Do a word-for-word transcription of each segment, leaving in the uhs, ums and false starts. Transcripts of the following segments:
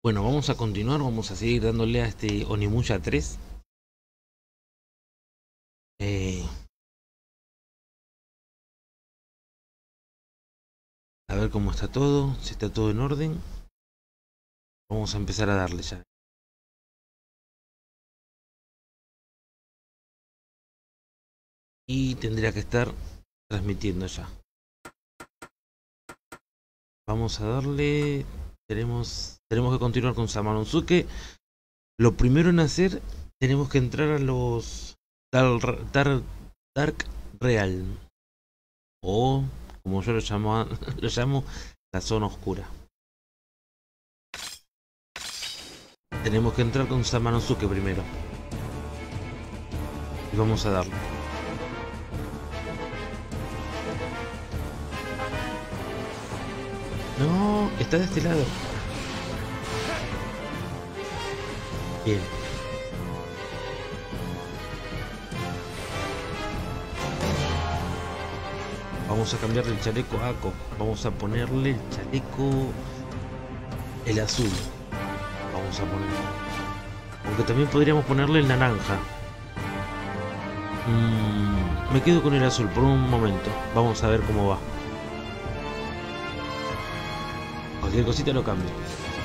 Bueno, vamos a continuar, vamos a seguir dándole a este Onimusha tres. Eh, a ver cómo está todo, si está todo en orden. Vamos a empezar a darle ya. Y tendría que estar transmitiendo ya. Vamos a darle. Tenemos, tenemos que continuar con Samanosuke. Lo primero en hacer, tenemos que entrar a los Dark, Dark, Dark Realm. O, como yo lo llamo, lo llamo, la zona oscura. Tenemos que entrar con Samanosuke primero. Y vamos a darle. No, está de este lado. Bien. Vamos a cambiarle el chaleco a Ako. Vamos a ponerle el chaleco... el azul. Vamos a ponerle. Aunque también podríamos ponerle el naranja. Mm, me quedo con el azul por un momento. Vamos a ver cómo va. Cualquier cosita lo cambio.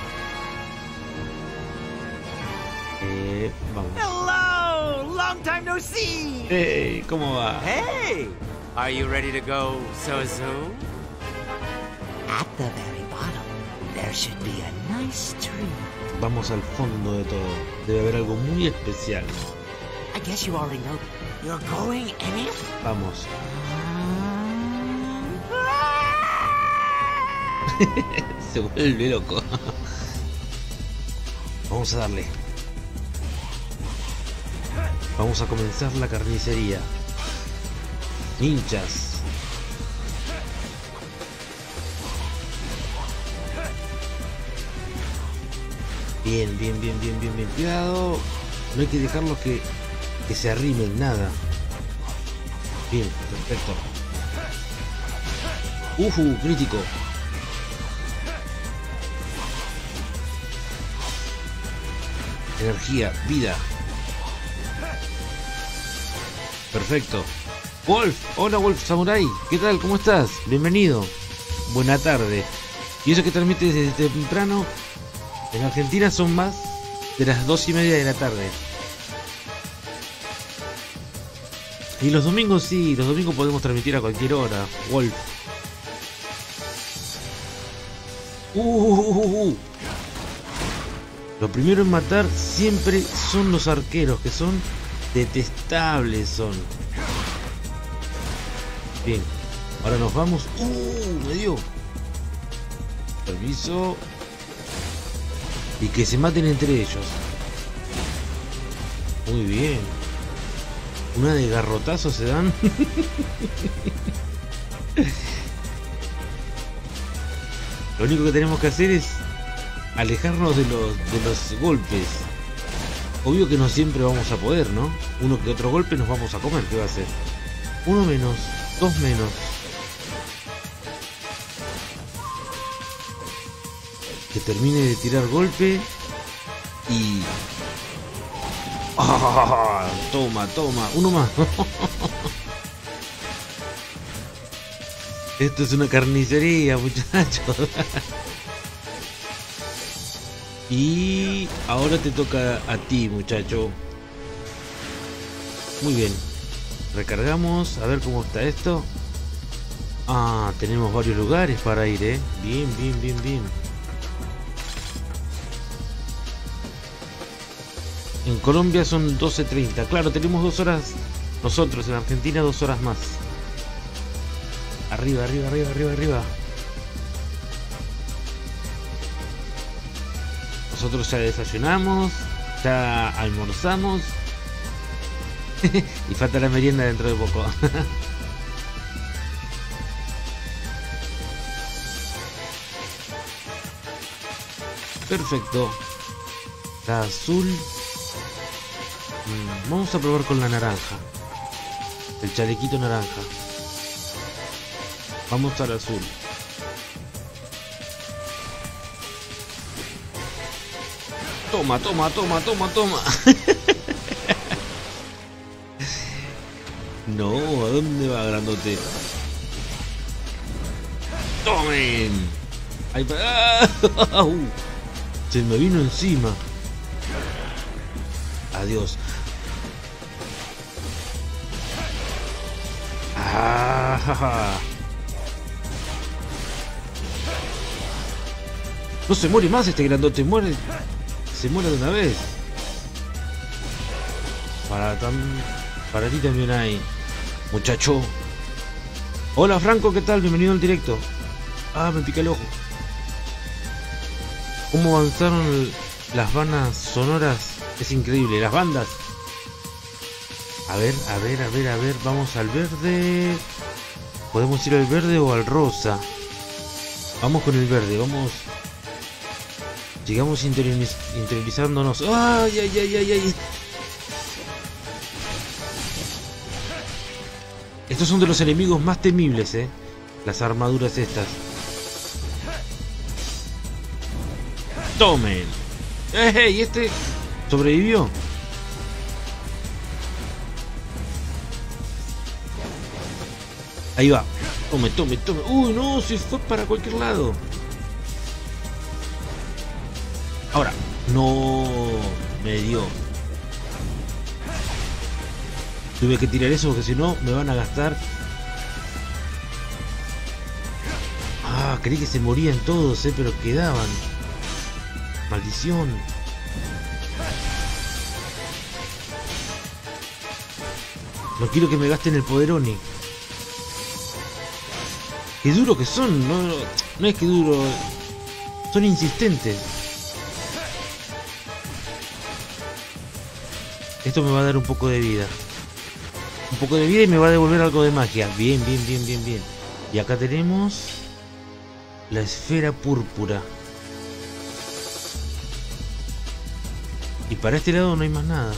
Eh, vamos. Hello! Long time no see! Hey, ¿cómo va? Hey! Are you ready to go so soon? At the very bottom, there should be a nice tree. Vamos al fondo de todo. Debe haber algo muy especial. I guess you already know. You're going in it? Vamos. Se vuelve loco. Vamos a darle. Vamos a comenzar la carnicería. Ninjas. Bien, bien, bien, bien, bien, bien. Cuidado. No hay que dejarlos que, que se arrimen, nada. Bien, perfecto. Uhu, crítico. Energía, vida. Perfecto. Wolf, hola Wolf Samurai, ¿qué tal? ¿Cómo estás? Bienvenido. Buena tarde. Y eso que transmite desde temprano, en Argentina son más de las dos y media de la tarde. Y los domingos sí, los domingos podemos transmitir a cualquier hora, Wolf. Uh, uh, uh, uh, uh. Lo primero en matar siempre son los arqueros, que son detestables, son. Bien, ahora nos vamos. Uh, me dio. Permiso. Y que se maten entre ellos. Muy bien. Una de garrotazos se dan. Lo único que tenemos que hacer es alejarnos de los, de los golpes. Obvio que no siempre vamos a poder, ¿no? Uno que otro golpe nos vamos a comer. ¿Qué va a hacer? Uno menos, dos menos. Que termine de tirar golpe. Y... ¡ah! Toma, toma. Uno más. Esto es una carnicería, muchachos. Y ahora te toca a ti, muchacho. Muy bien. Recargamos, a ver cómo está esto. Ah, tenemos varios lugares para ir, eh. Bien, bien, bien, bien. En Colombia son doce treinta. Claro, tenemos dos horas. Nosotros en Argentina dos horas más. Arriba, arriba, arriba, arriba, arriba. Nosotros ya desayunamos, ya almorzamos y falta la merienda dentro de poco. Perfecto. La azul. Vamos a probar con la naranja. El chalequito naranja. Vamos al azul. Toma, toma, toma, toma, toma. No, ¿a dónde va, grandote? ¡Tomen! Ahí para... Se me vino encima. Adiós. Ah, no se muere más este grandote, muere. Se muere de una vez. Para, tan, para ti también hay, muchacho. Hola Franco, ¿qué tal? Bienvenido al directo. Ah, me pica el ojo. ¿Cómo avanzaron las bandas sonoras? Es increíble, las bandas. A ver, a ver, a ver, a ver, vamos al verde. Podemos ir al verde o al rosa. Vamos con el verde, vamos. Llegamos interioriz interiorizándonos. ¡Ay, ay, ay, ay, ay! Estos son de los enemigos más temibles, eh. Las armaduras estas. ¡Tomen! ¡Eh! ¿Y este sobrevivió? Ahí va. Tome, tome, tome. Uy, no, se fue para cualquier lado. Ahora. No. Me dio. Tuve que tirar eso porque si no me van a gastar. Ah, creí que se morían todos, eh, pero quedaban. Maldición. No quiero que me gasten el poderoni. Qué duro que son, no, no es que duro, son insistentes. Esto me va a dar un poco de vida. Un poco de vida y me va a devolver algo de magia. Bien, bien, bien, bien, bien. Y acá tenemos la esfera púrpura. Y para este lado no hay más nada.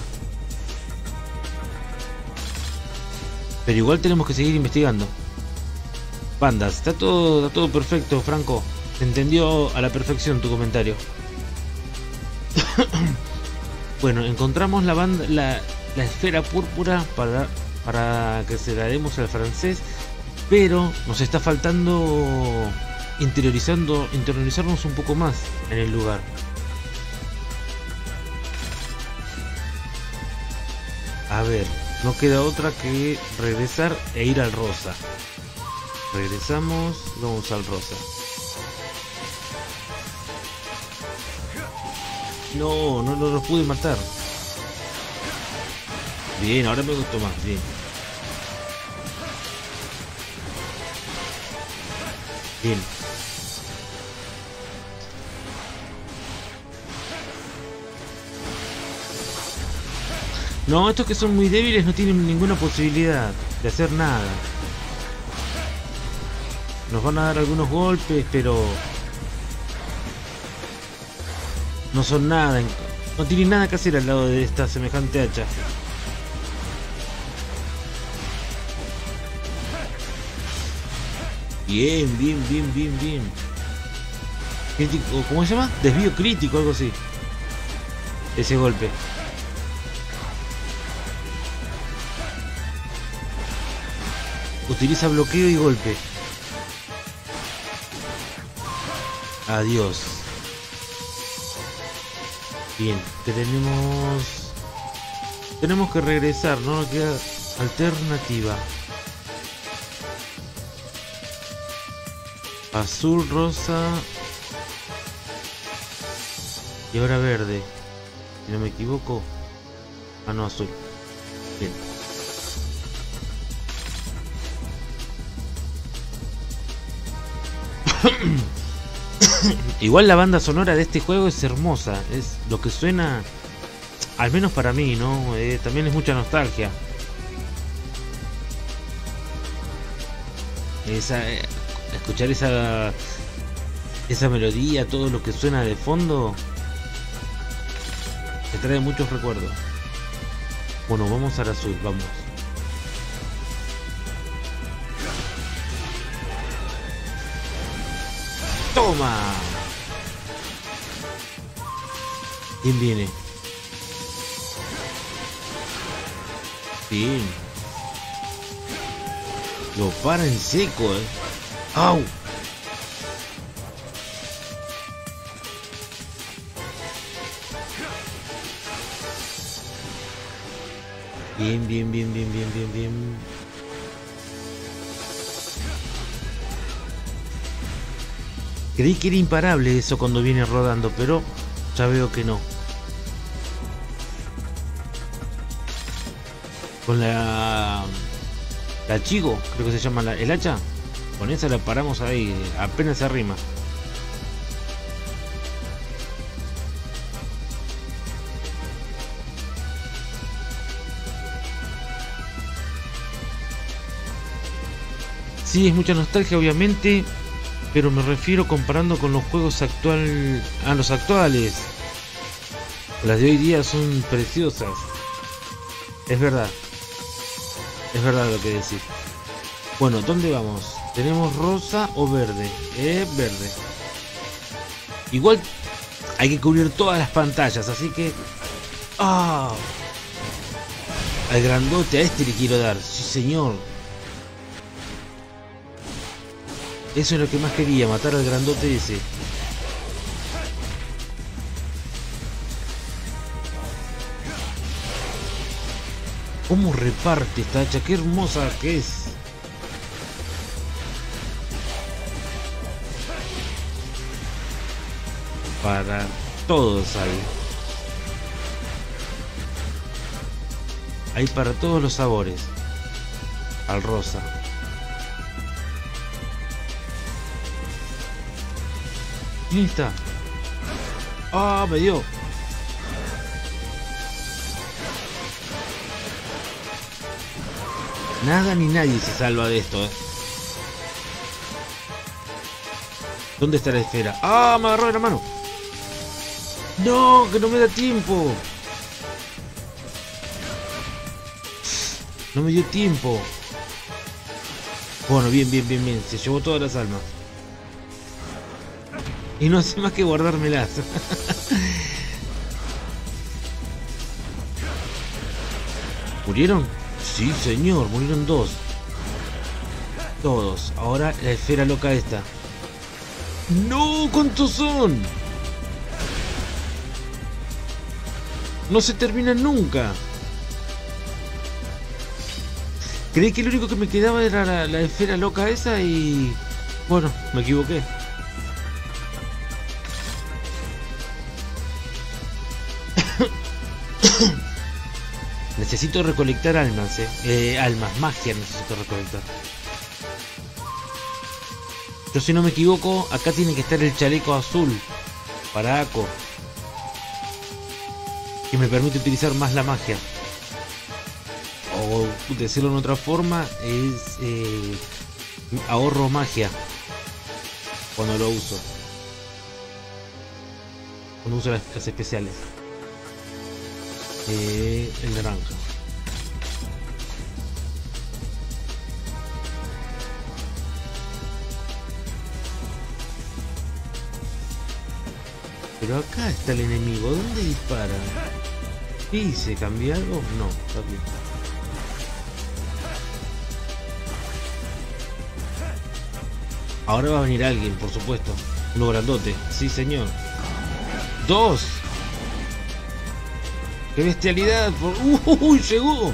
Pero igual tenemos que seguir investigando. Bandas, está todo, está todo perfecto, Franco. Se entendió a la perfección tu comentario. Bueno, encontramos la banda, la, la esfera púrpura para, para que se la demos al francés. Pero nos está faltando interiorizando, interiorizarnos un poco más en el lugar. A ver, no queda otra que regresar e ir al rosa. Regresamos, vamos al rosa. No, no, no los pude matar. Bien, ahora me gustó más, bien. Bien. No, estos que son muy débiles no tienen ninguna posibilidad de hacer nada. Nos van a dar algunos golpes, pero no son nada. No tienen nada que hacer al lado de esta semejante hacha. Bien, bien, bien, bien, bien. Crítico, ¿cómo se llama? Desvío crítico, algo así. Ese golpe. Utiliza bloqueo y golpe. Adiós. Bien, tenemos... Tenemos que regresar, no nos queda alternativa. Azul, rosa... Y ahora verde. Si no me equivoco. Ah, no, azul. Bien. Igual la banda sonora de este juego es hermosa. Es lo que suena, al menos para mí, ¿no? Eh, también es mucha nostalgia. Esa, eh, escuchar esa esa melodía, todo lo que suena de fondo, me trae muchos recuerdos. Bueno, vamos al azul, vamos. ¡Toma! ¿Quién viene? Bien. Lo para en seco, eh. ¡Au! Bien, bien, bien, bien, bien, bien, bien. Creí que era imparable eso cuando viene rodando, pero ya veo que no. Con la... La Chigo, creo que se llama la, el hacha. Con esa la paramos ahí, apenas se arrima. Sí, es mucha nostalgia obviamente, pero me refiero comparando con los juegos actual, a los actuales. Las de hoy día son preciosas. Es verdad. Es verdad lo que decís. Bueno, ¿dónde vamos? ¿Tenemos rosa o verde? Eh, verde. Igual hay que cubrir todas las pantallas, así que... ¡Ah! Al grandote, a este le quiero dar. Sí, señor. Eso es lo que más quería, matar al grandote ese. ¿Cómo reparte esta hacha? ¡Qué hermosa que es! Para todos hay. Hay para todos los sabores. Al rosa. ¿Quién está? ¡Ah! Me dio. Nada ni nadie se salva de esto, ¿eh? ¿Dónde está la esfera? ¡Ah! Me agarró de la mano. ¡No! ¡Que no me da tiempo! No me dio tiempo. Bueno, bien, bien, bien, bien. Se llevó todas las almas. Y no hace más que guardármelas. ¿Murieron? Sí, señor, murieron dos. Todos. Ahora la esfera loca esta. ¡No! ¿Cuántos son? No se terminan nunca. Creí que lo único que me quedaba era la, la esfera loca esa y... Bueno, me equivoqué. Necesito recolectar almas, eh. eh. Almas, magia necesito recolectar. Yo si no me equivoco, acá tiene que estar el chaleco azul para Ako, que me permite utilizar más la magia. O decirlo en otra forma, es eh, ahorro magia cuando lo uso. Cuando uso las, las especiales. Eh, el naranja. Pero acá está el enemigo. ¿Dónde dispara? ¿Y se cambia algo? No, está bien. Ahora va a venir alguien, por supuesto. Uno grandote. Sí, señor. ¡Dos! ¡Qué bestialidad! ¡Uy! ¡Llegó!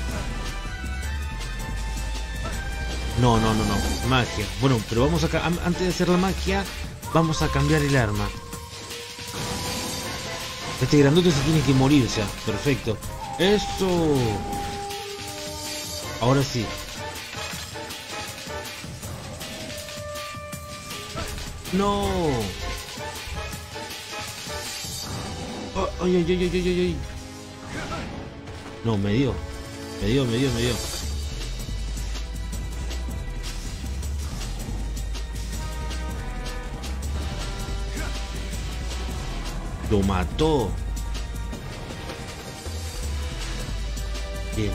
No, no, no, no. Magia. Bueno, pero vamos a... Antes de hacer la magia, vamos a cambiar el arma. Este grandote se tiene que morir ya. Perfecto. ¡Eso! Ahora sí. ¡No! Oh, ¡ay, ay, ay, ay, ay, ay! No, me dio. Me dio, me dio, me dio. Lo mató. Bien.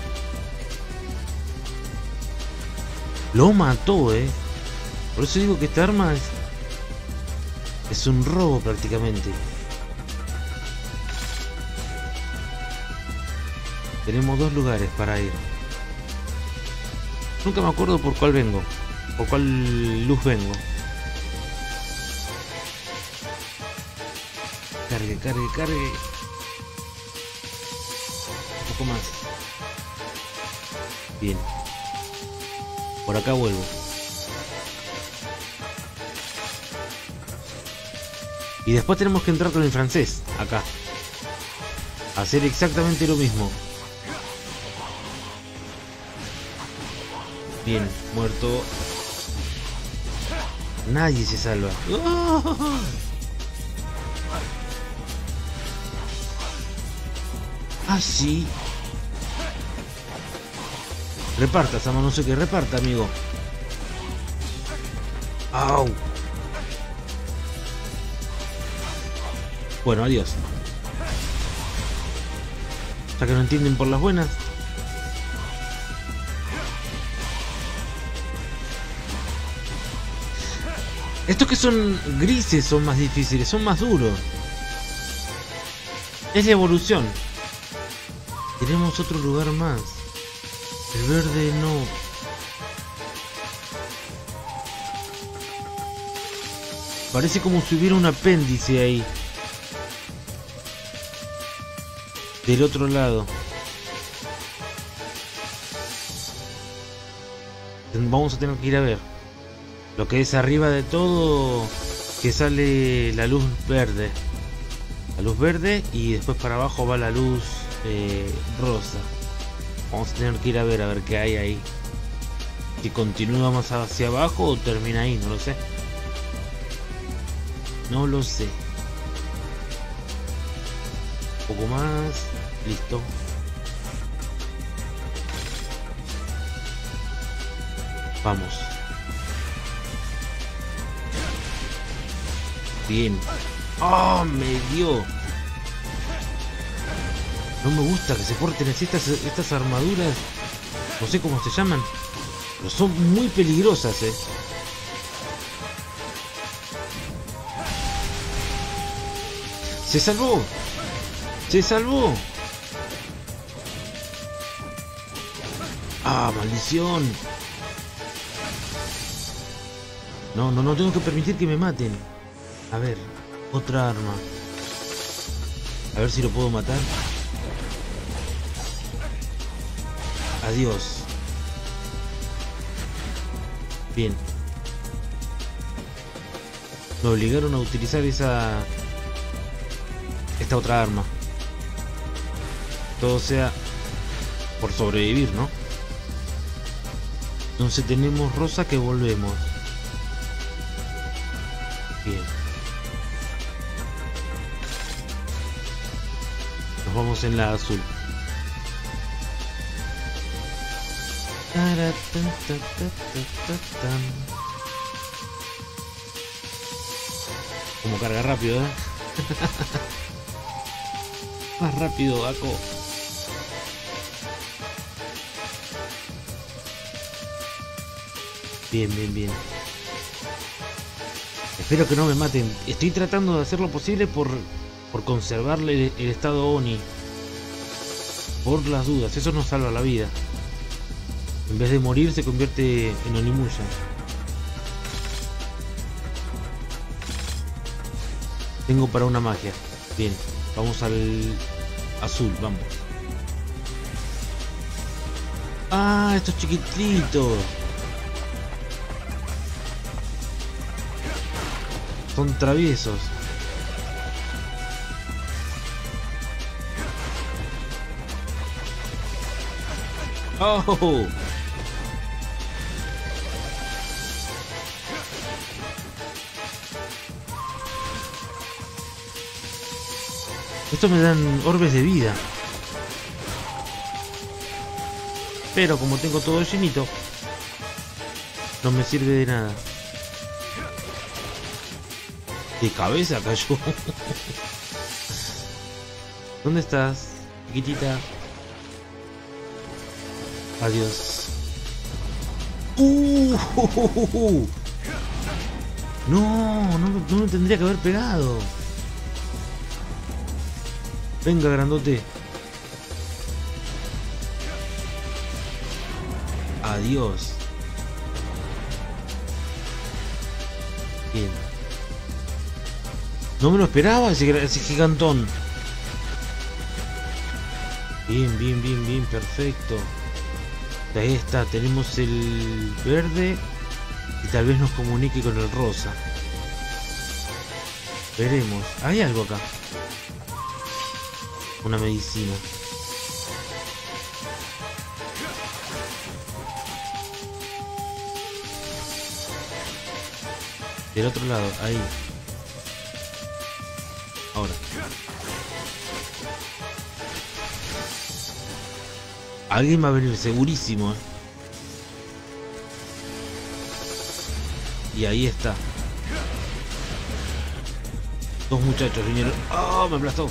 Lo mató, eh. Por eso digo que esta arma es, es un robo prácticamente. Tenemos dos lugares para ir. Nunca me acuerdo por cuál vengo. Por cuál luz vengo. Cargue, cargue, cargue. Un poco más. Bien. Por acá vuelvo. Y después tenemos que entrar con el francés. Acá. Hacer exactamente lo mismo. Bien, muerto. Nadie se salva. ¡Oh! Ah, sí. Reparta, Sama, no sé qué. Reparta, amigo. ¡Au! Bueno, adiós. Ya que no entienden por las buenas. Estos que son grises son más difíciles, son más duros. Es la evolución. Tenemos otro lugar más. El verde no. Parece como si hubiera un apéndice ahí. Del otro lado. Vamos a tener que ir a ver. Lo que es arriba de todo, que sale la luz verde. La luz verde y después para abajo va la luz eh, rosa. Vamos a tener que ir a ver a ver qué hay ahí. Si continúa más hacia abajo o termina ahí, no lo sé. No lo sé. Un poco más. Listo. Vamos. Bien. ¡Oh! Me dio. No me gusta que se porten así estas, estas armaduras. No sé cómo se llaman. Pero son muy peligrosas, eh. ¡Se salvó! ¡Se salvó! ¡Ah, maldición! No, no, no tengo que permitir que me maten. A ver, otra arma. A ver si lo puedo matar. Adiós. Bien. Me obligaron a utilizar esa... Esta otra arma. Todo sea por sobrevivir, ¿no? Entonces tenemos rosa que volvemos. Bien. Nos vamos en la azul. Como carga rápido, ¿eh? Más rápido, Ako. Bien, bien, bien. Espero que no me maten. Estoy tratando de hacer lo posible por, por conservarle el, el estado Oni. Por las dudas, eso nos salva la vida. En vez de morir se convierte en Onimusha. Tengo para una magia. Bien, vamos al azul, vamos. Ah, estos chiquititos. Son traviesos. Oh. Estos me dan orbes de vida. Pero como tengo todo llenito, no me sirve de nada. De cabeza cayó. ¿Dónde estás, chiquitita? Adiós. Uh, uh, uh, uh. No, no, no me tendría que haber pegado. Venga, grandote. Adiós. Bien. No me lo esperaba ese, ese gigantón. Bien, bien, bien, bien, perfecto. Ahí está, tenemos el verde y tal vez nos comunique con el rosa. Veremos. Hay algo acá. Una medicina. Del otro lado, ahí. Ahora. Alguien va a venir segurísimo, ¿eh? Y ahí está. Dos muchachos vinieron. ¡Oh! Me aplastó.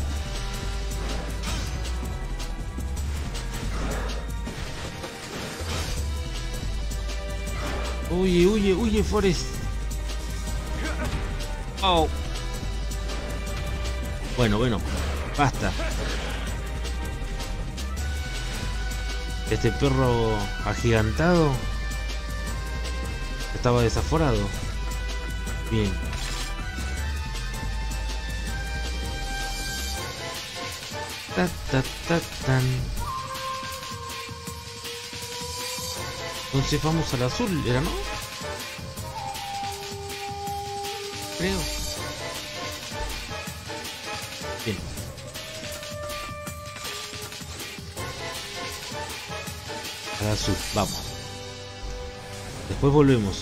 Huye, huye, huye, Forrest. Oh. Bueno, bueno. Basta. Este perro agigantado estaba desaforado. Bien. Ta, ta, ta, tan. Entonces vamos al azul, ¿era no? Creo. Bien. Al azul, vamos. Después volvemos.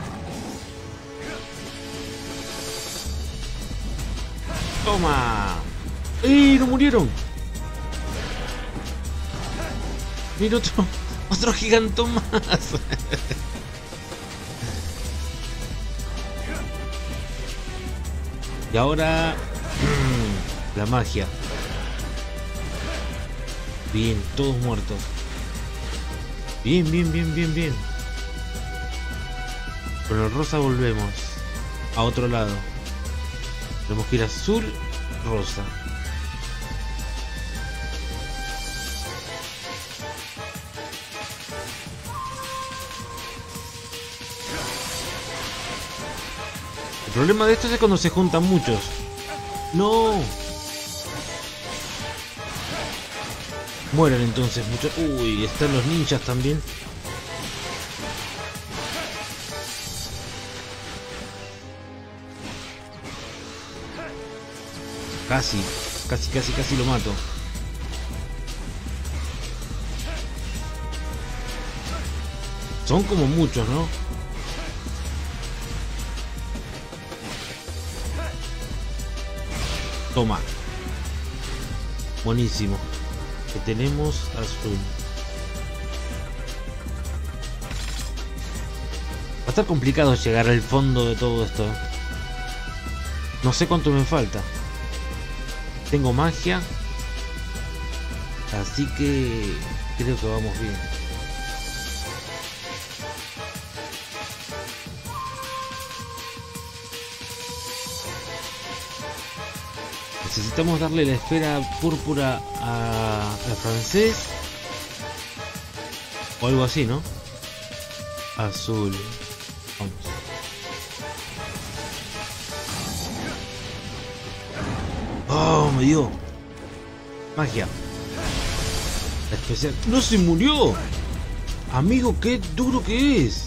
¡Toma! ¡Ey! ¡No murieron! Mira otro, otro gigantón más. Y ahora mmm, la magia. Bien, todos muertos. Bien, bien, bien, bien, bien. Con el rosa volvemos a otro lado. Tenemos que ir azul, rosa. El problema de esto es cuando se juntan muchos. ¡No! Mueren entonces muchos. Uy, están los ninjas también. Casi, casi, casi, casi lo mato. Son como muchos, ¿no? Toma. Buenísimo. Que tenemos azul. Va a estar complicado llegar al fondo de todo esto. No sé cuánto me falta. Tengo magia. Así que creo que vamos bien. Necesitamos darle la esfera púrpura a, a francés. O algo así, ¿no? Azul. Vamos. Oh, me dio. Magia. La especial. ¡No se murió! Amigo, qué duro que es.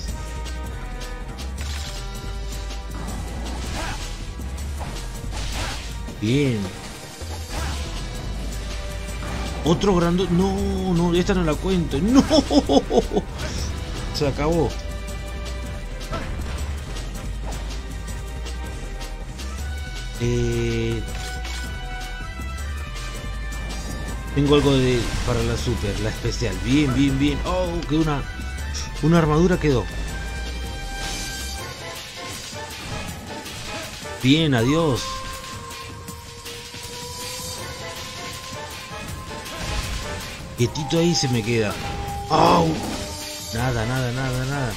Bien. Otro grandote. No, no, esta no la cuento. No. Se acabó. Eh... Tengo algo de para la super, la especial. Bien, bien, bien. Oh, que una una armadura quedó. Bien, adiós. Quietito ahí se me queda. Oh, nada, nada, nada, nada.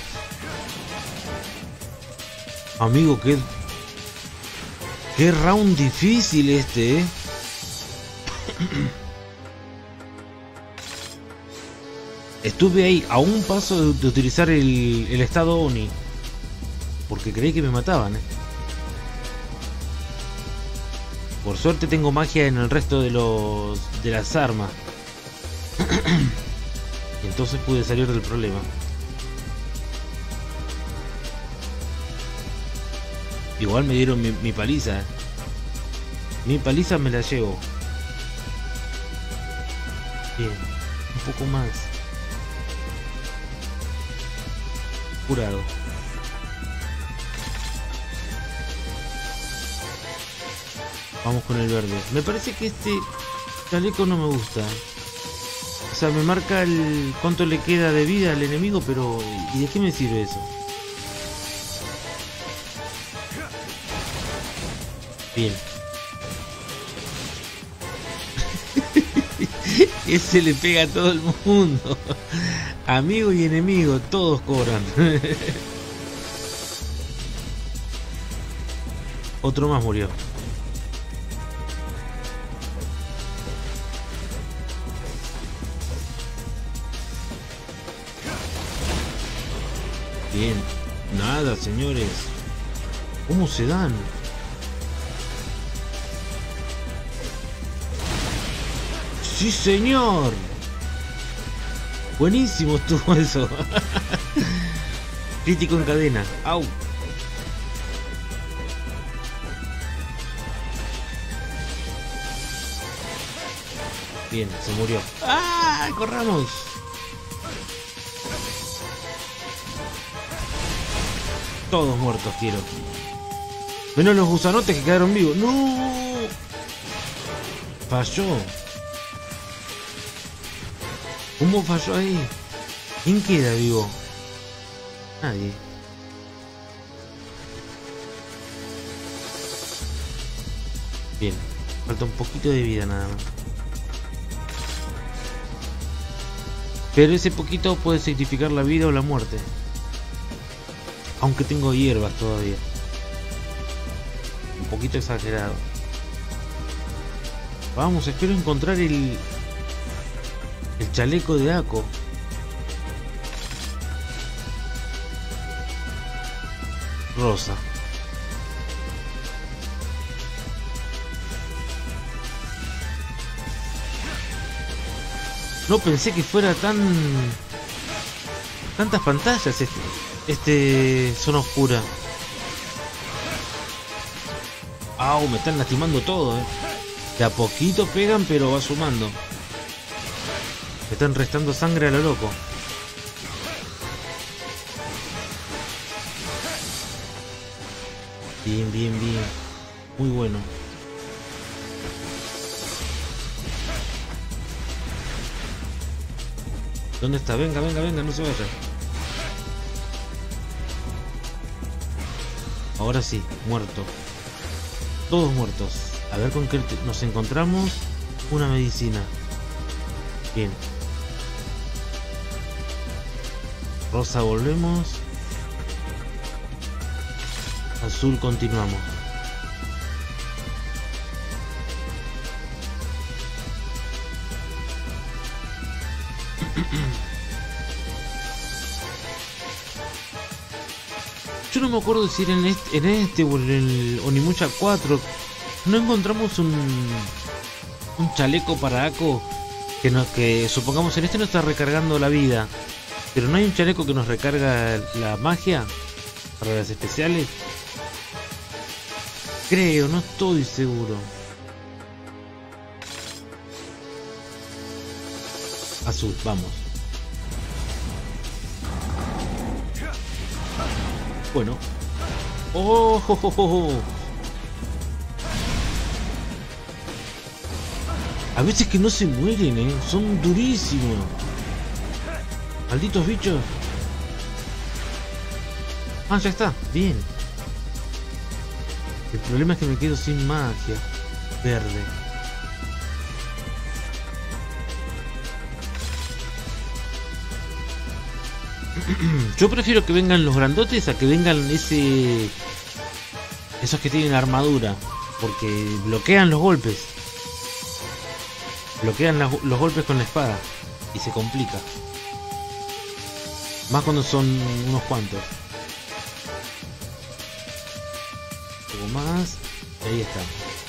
Amigo, qué qué round difícil este, ¿eh? Estuve ahí a un paso de, de utilizar el, el estado Oni. Porque creí que me mataban, ¿eh? Por suerte tengo magia en el resto de los de las armas. Y entonces pude salir del problema. Igual me dieron mi, mi paliza, ¿eh? Mi paliza me la llevo. Bien, un poco más. Curado. Vamos con el verde. Me parece que este chaleco no me gusta. O sea, me marca el cuánto le queda de vida al enemigo, pero ¿y de qué me sirve eso? Bien. Ese le pega a todo el mundo. Amigo y enemigo, todos cobran. Otro más murió. Bien. Nada, señores. ¿Cómo se dan? ¡Sí, señor! Buenísimo estuvo eso. Crítico en cadena. ¡Au! Bien, se murió. ¡Ah! ¡Corramos! Todos muertos quiero. Menos los gusanotes que quedaron vivos. ¡No! Falló. ¿Cómo falló ahí? ¿Quién queda vivo? Nadie. Bien. Falta un poquito de vida nada más. Pero ese poquito puede significar la vida o la muerte. Aunque tengo hierbas todavía. Un poquito exagerado. Vamos, espero encontrar el... El chaleco de Ako. Rosa. No pensé que fuera tan... Tantas pantallas este, este zona oscura. Au, me están lastimando todo, eh. De a poquito pegan, pero va sumando. Me están restando sangre a lo loco. Bien, bien, bien. Muy bueno. ¿Dónde está? Venga, venga, venga, no se vaya. Ahora sí, muerto. Todos muertos. A ver con qué nos encontramos. Una medicina. Bien. Rosa volvemos. Azul continuamos. Yo no me acuerdo si era en este, en este o en el Onimusha cuatro. No encontramos un un chaleco para Ako que nos que supongamos en este no está recargando la vida, pero no hay un chaleco que nos recarga la magia para las especiales. Creo, no estoy seguro. Azul, vamos. Bueno. Oh, oh, oh, oh. A veces que no se mueren, eh. Son durísimos. Malditos bichos. Ah, ya está. Bien. El problema es que me quedo sin magia. Verde. Yo prefiero que vengan los grandotes a que vengan ese... esos que tienen armadura. Porque bloquean los golpes. Bloquean la, los golpes con la espada. Y se complica. Más cuando son unos cuantos. Un poco más. Y ahí está.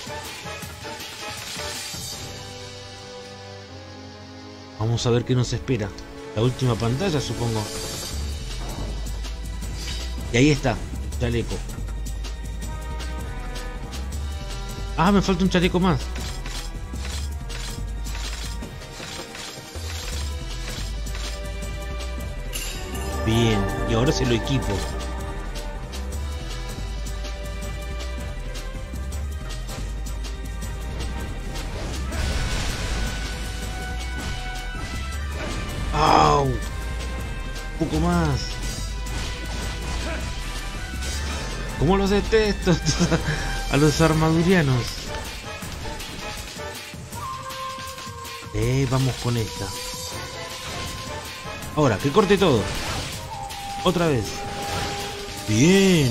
Vamos a ver qué nos espera. La última pantalla, supongo. Y ahí está, el chaleco. Ah, me falta un chaleco más. Bien, y ahora se lo equipo. ¡Au! Un poco más. ¿Cómo los detesto a los armadurianos? Eh, vamos con esta. Ahora, que corte todo. Otra vez. Bien.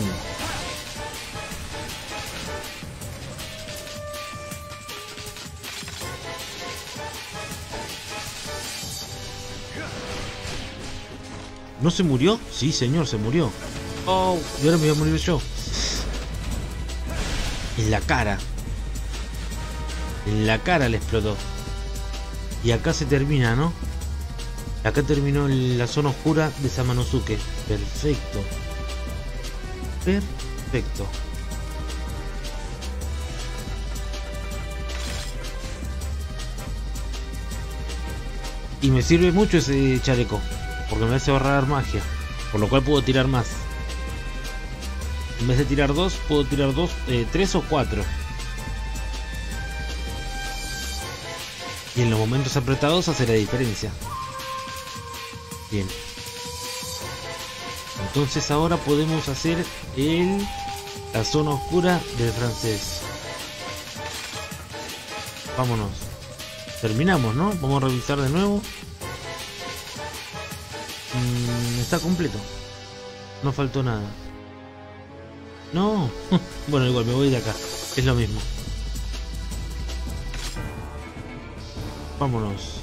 ¿No se murió? Sí, señor, se murió. Oh, y ahora me voy a morir yo. En la cara. En la cara le explotó. Y acá se termina, ¿no? Acá terminó la zona oscura de Samanosuke. Perfecto. Perfecto. Y me sirve mucho ese chaleco, porque me hace ahorrar magia, por lo cual puedo tirar más. En vez de tirar dos, puedo tirar dos, eh, tres o cuatro. Y en los momentos apretados hace la diferencia. Bien. Entonces ahora podemos hacer el la zona oscura del francés. Vámonos. Terminamos, ¿no? Vamos a revisar de nuevo. Mm, está completo. No faltó nada. No. Bueno, igual me voy de acá. Es lo mismo. Vámonos.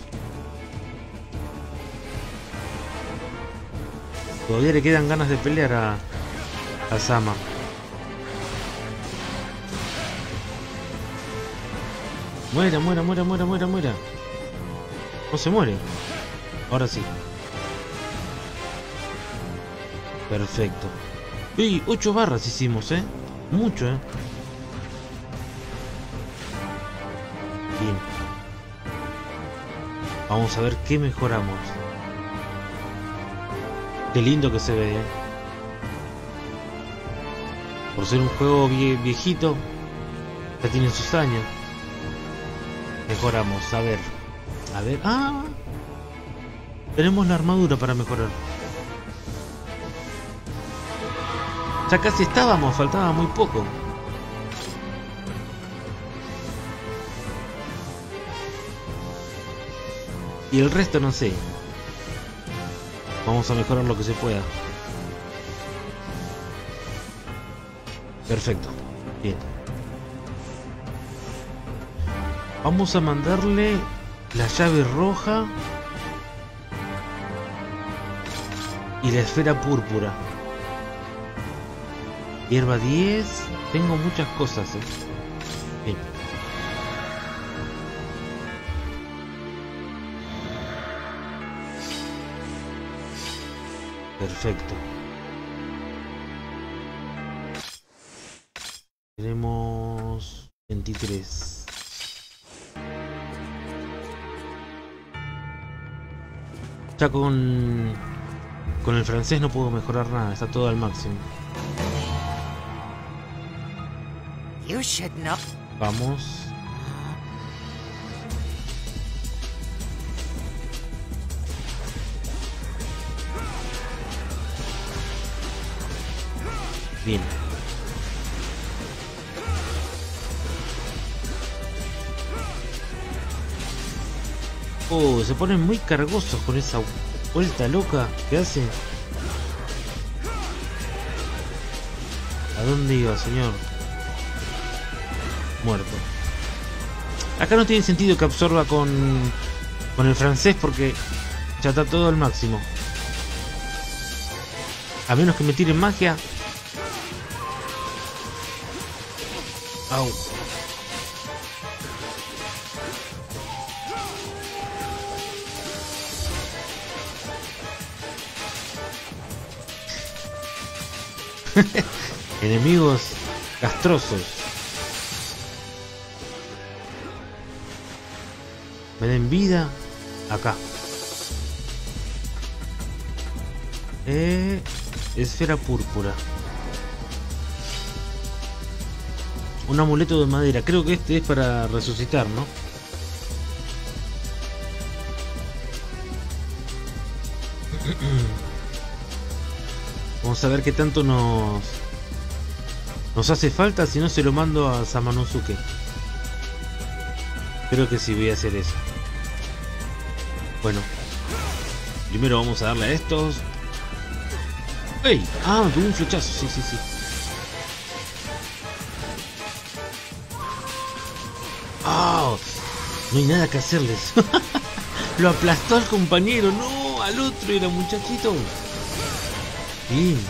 Todavía le quedan ganas de pelear a, a Sama. Muera, muera, muera, muera, muera, muera. No se muere. Ahora sí. Perfecto. ¡Ey! ocho barras hicimos, ¿eh? Mucho, ¿eh? Bien. Vamos a ver qué mejoramos. Qué lindo que se ve, ¿eh? Por ser un juego vie viejito, ya tienen sus años. Mejoramos, a ver. A ver. ¡Ah! Tenemos la armadura para mejorar. Ya casi estábamos, faltaba muy poco. Y el resto no sé. Vamos a mejorar lo que se pueda. Perfecto. Bien. Vamos a mandarle la llave roja y la esfera púrpura. Hierba diez. Tengo muchas cosas, ¿eh? Bien. Perfecto. Tenemos veintitrés. Ya con con el francés no puedo mejorar nada, está todo al máximo. You should know. Vamos. Bien. Oh, se ponen muy cargosos con esa vuelta loca que hacen. ¿A dónde iba, señor? Muerto. Acá no tiene sentido que absorba con con el francés porque ya está todo al máximo. A menos que me tiren magia. Au. Enemigos castrosos. Me den vida. Acá. Eh, esfera púrpura. Un amuleto de madera. Creo que este es para resucitar, ¿no? Vamos a ver qué tanto nos nos hace falta. Si no, se lo mando a Samanosuke. Creo que sí voy a hacer eso. Bueno, primero vamos a darle a estos. ¡Ey! Ah, tuvo un flechazo. Sí, sí, sí. ¡Ah! No hay nada que hacerles. Lo aplastó al compañero. No, al otro era muchachito. Bien.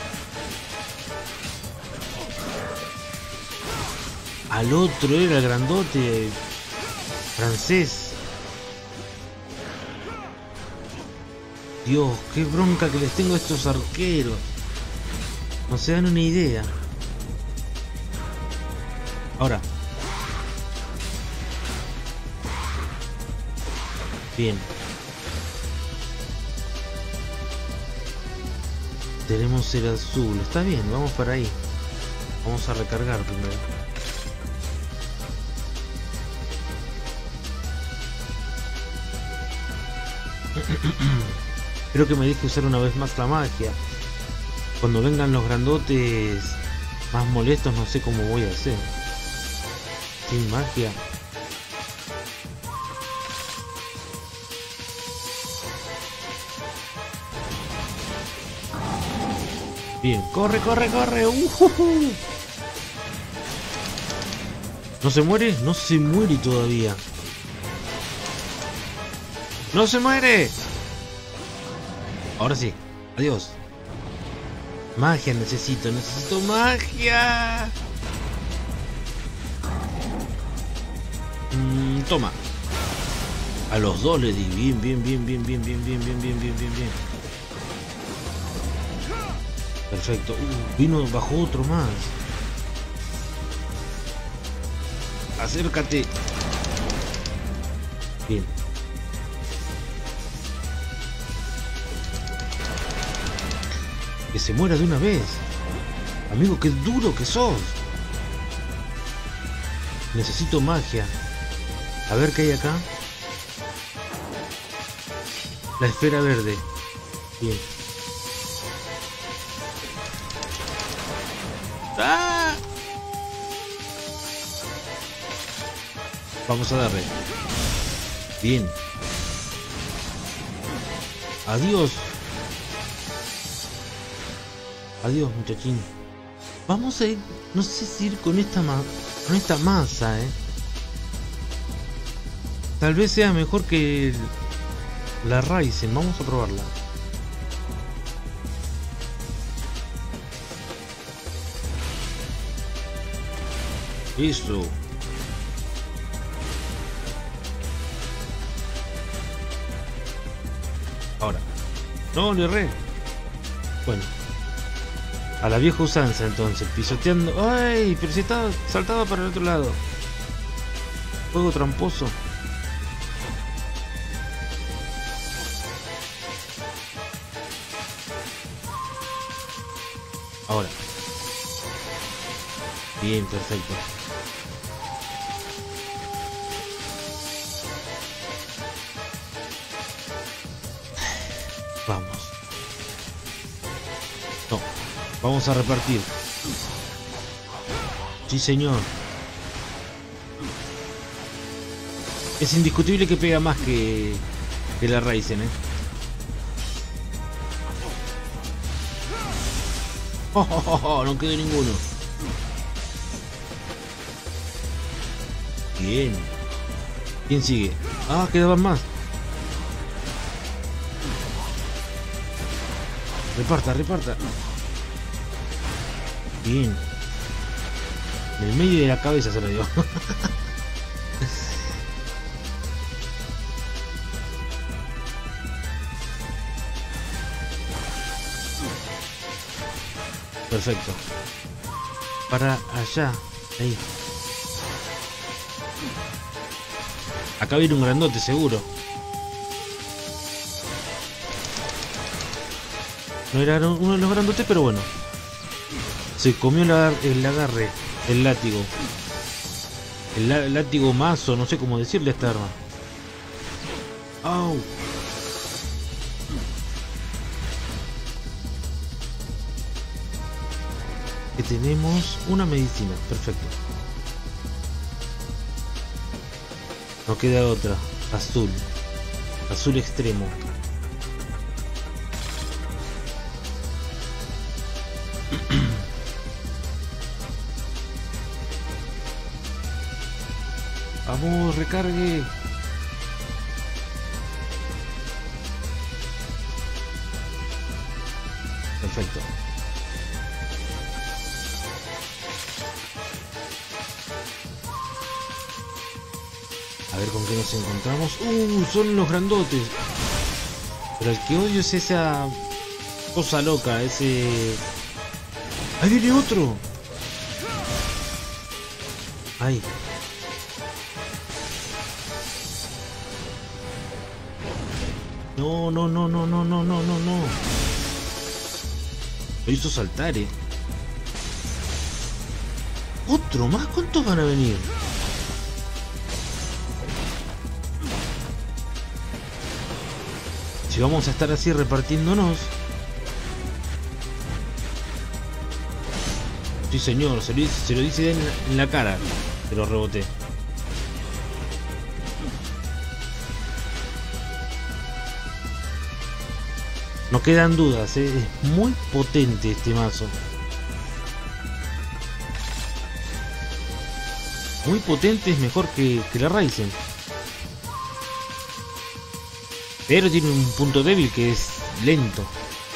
Al otro era el grandote francés. Dios, qué bronca que les tengo a estos arqueros. No se dan una idea. Ahora. Bien. Tenemos el azul. Está bien, vamos para ahí. Vamos a recargar primero. Creo que me deje usar una vez más la magia. Cuando vengan los grandotes más molestos, no sé cómo voy a hacer. Sin magia. Bien, corre, corre, corre. Uh-huh. ¿No se muere? No se muere todavía. ¡No se muere! Ahora sí. Adiós. Magia necesito. Necesito magia. Mm, toma. A los dos le di. Bien, bien, bien, bien, bien, bien, bien, bien, bien, bien, bien, bien. Perfecto. Uh, vino, bajó otro más. Acércate. Bien. Que se muera de una vez. Amigo, qué duro que sos. Necesito magia. A ver qué hay acá. La esfera verde. Bien. ¡Ah! Vamos a darle. Bien. Adiós. Adiós, muchachín. Vamos a ir, no sé si ir con esta ma con esta masa, eh. Tal vez sea mejor que la Ryzen. Vamos a probarla. Eso. Ahora. No, le erré. Bueno. A la vieja usanza entonces, pisoteando. ¡Ay! Pero si estaba saltado para el otro lado. Juego tramposo. Ahora. Bien, perfecto. Vamos. No. Vamos a repartir. Sí, señor. Es indiscutible que pega más que, que la Ryzen, ¿eh? Oh, oh, oh, oh, no quedó ninguno. Bien. ¿Quién sigue? Ah, quedaban más. Reparta, reparta. Bien. En el medio de la cabeza se lo dio. Perfecto. Para allá. Ahí. Acá viene un grandote seguro. No era uno de los grandotes, pero bueno. Se comió la, el agarre, el látigo. El, la, el látigo mazo, no sé cómo decirle a esta arma. ¡Au! Que tenemos una medicina, perfecto. No queda otra, azul. Azul extremo. Vamos, recargue. Perfecto. A ver con qué nos encontramos. Uh, son los grandotes. Pero el que odio es esa cosa loca, ese... ¡Ahí viene otro! ¡Ahí! No, no, no, no, no, no, no, no, no. Lo hizo saltar, eh. ¿Otro más? ¿Cuántos van a venir? Si vamos a estar así repartiéndonos. Sí señor, se lo dice, se lo dice en, en la cara. Se lo reboté. No quedan dudas, ¿eh? Es muy potente este mazo. Muy potente, es mejor que, que la Ryzen. Pero tiene un punto débil que es lento.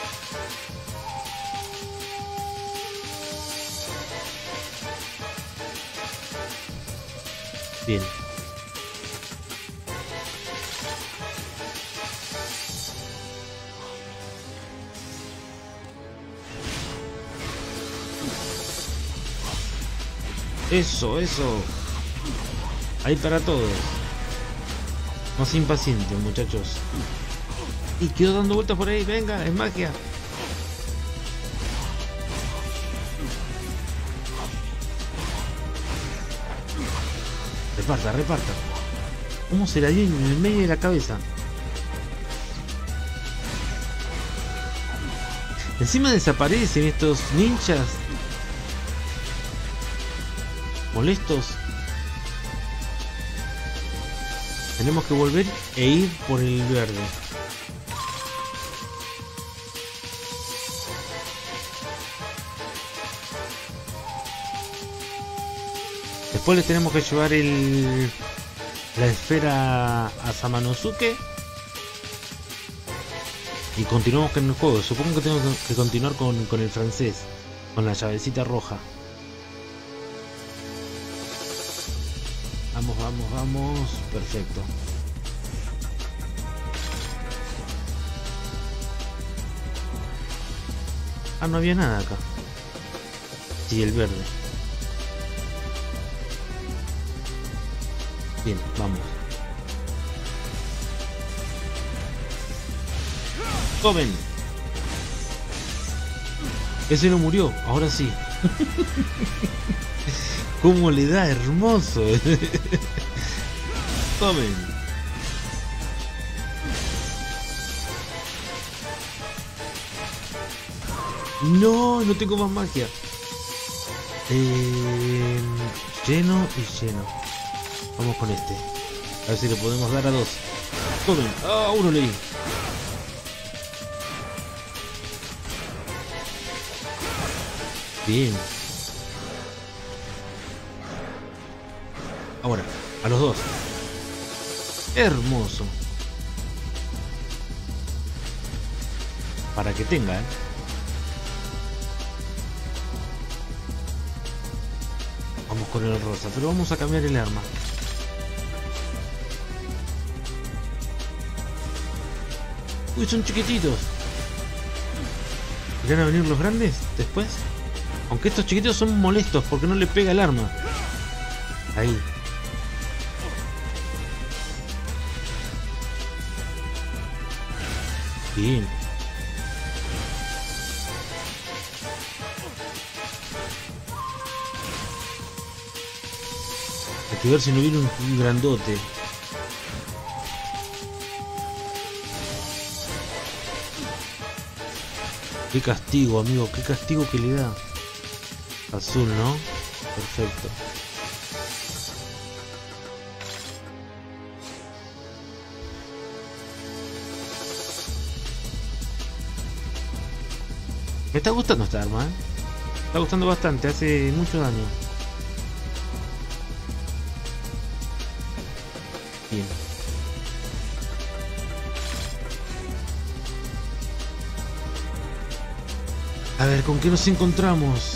Bien. Eso, eso. Ahí para todos. No se impacienten, muchachos. Y quedó dando vueltas por ahí. Venga, es magia. Reparta, reparta. ¿Cómo se la dio en el medio de la cabeza? Encima desaparecen estos ninjas molestos. Tenemos que volver e ir por el verde. Después les tenemos que llevar el la esfera a Samanosuke y continuamos con el juego. Supongo que tengo que continuar con, con el francés, con la llavecita roja. Vamos, vamos, vamos. Perfecto. Ah, no había nada acá. Sí, el verde. Bien, vamos. ¡Tomen! Ese no murió, ahora sí. ¿Cómo le da? Hermoso. Tomen. No, no tengo más magia. Eh, lleno y lleno. Vamos con este. A ver si le podemos dar a dos. Tomen. Ah, uno le di. Bien. Ahora, a los dos. Hermoso. Para que tenga, ¿eh? quedamos con el rosa, pero vamos a cambiar el arma. Uy, son chiquititos. ¿Irán a venir los grandes después? Aunque estos chiquititos son molestos porque no le pega el arma. Ahí. Bien. Hay que ver si no viene un, un grandote. Qué castigo, amigo, qué castigo que le da. Azul, ¿no? Perfecto. Me está gustando esta arma, ¿eh? Me está gustando bastante, hace mucho daño. Bien. A ver, ¿con qué nos encontramos?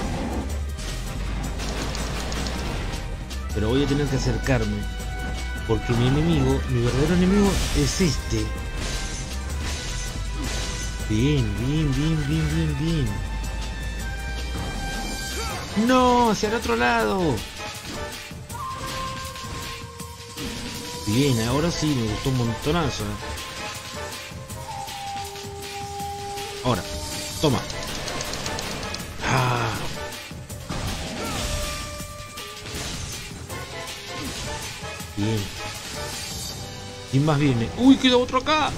Pero voy a tener que acercarme. Porque mi enemigo, mi verdadero enemigo es este. Bien, bien, bien, bien, bien, bien. ¡No! ¡Hacia el otro lado! Bien, ahora sí, me gustó un montonazo. Ahora, toma. Ah. Bien. ¿Quién más viene? ¡Uy, queda otro acá!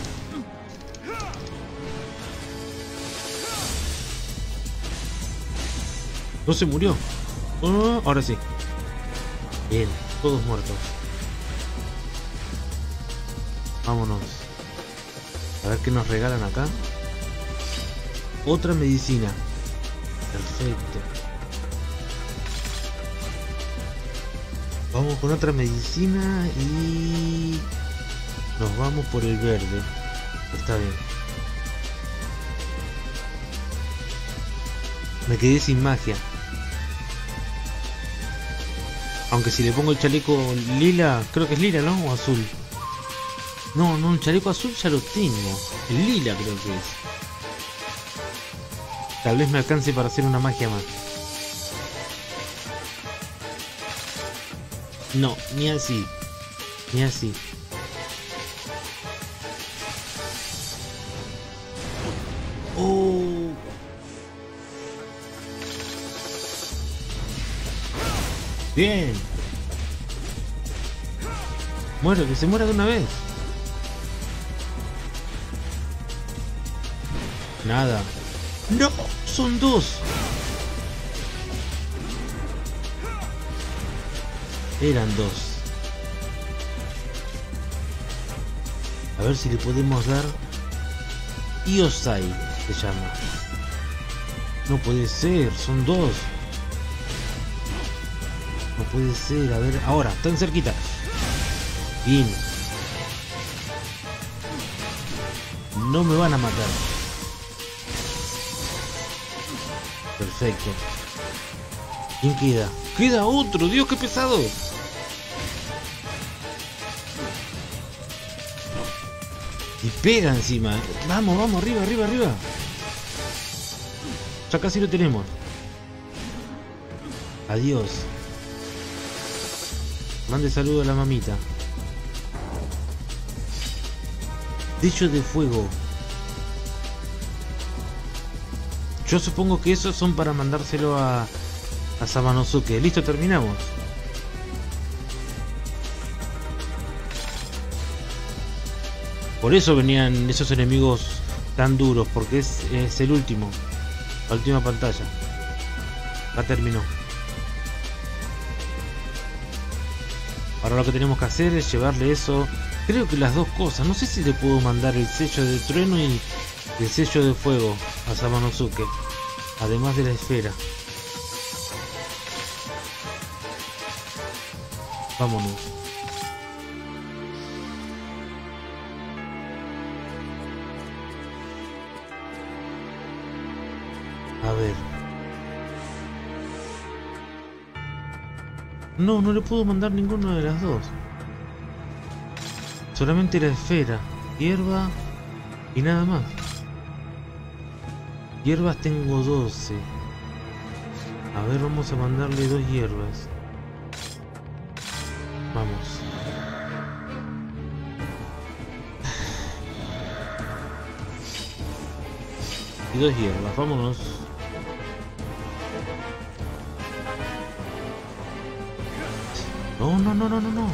No se murió. Oh, ahora sí. Bien, todos muertos. Vámonos. A ver qué nos regalan acá. Otra medicina. Perfecto. Vamos con otra medicina y nos vamos por el verde. Está bien. Me quedé sin magia. Aunque si le pongo el chaleco lila, creo que es lila, ¿no? O azul. No, no, el chaleco azul ya lo tengo. El lila creo que es. Tal vez me alcance para hacer una magia más. No, ni así. Ni así. Oh. Bien. Muere, que se muera de una vez. Nada. No, son dos. Eran dos. A ver si le podemos dar Iosai, se llama. No puede ser, son dos. No puede ser, a ver, ahora, están cerquita. Bien. No me van a matar. Perfecto. ¿Quién queda? ¡Queda otro! ¡Dios, qué pesado! Y pega encima. Vamos, vamos, arriba, arriba, arriba. Ya casi lo tenemos. Adiós. Mande saludo a la mamita. Dicho de fuego. Yo supongo que esos son para mandárselo a, a Samanosuke. Listo, terminamos. Por eso venían esos enemigos tan duros, porque es, es el último. La última pantalla. Ya terminó. Ahora lo que tenemos que hacer es llevarle eso. Creo que las dos cosas. No sé si le puedo mandar el sello de trueno y el sello de fuego a Samanosuke. Además de la esfera. Vámonos. A ver. No, no le puedo mandar ninguna de las dos. Solamente la esfera, hierba y nada más. Hierbas tengo doce. A ver, vamos a mandarle dos hierbas. Vamos. Y dos hierbas, vámonos. No, no, no, no, no, no.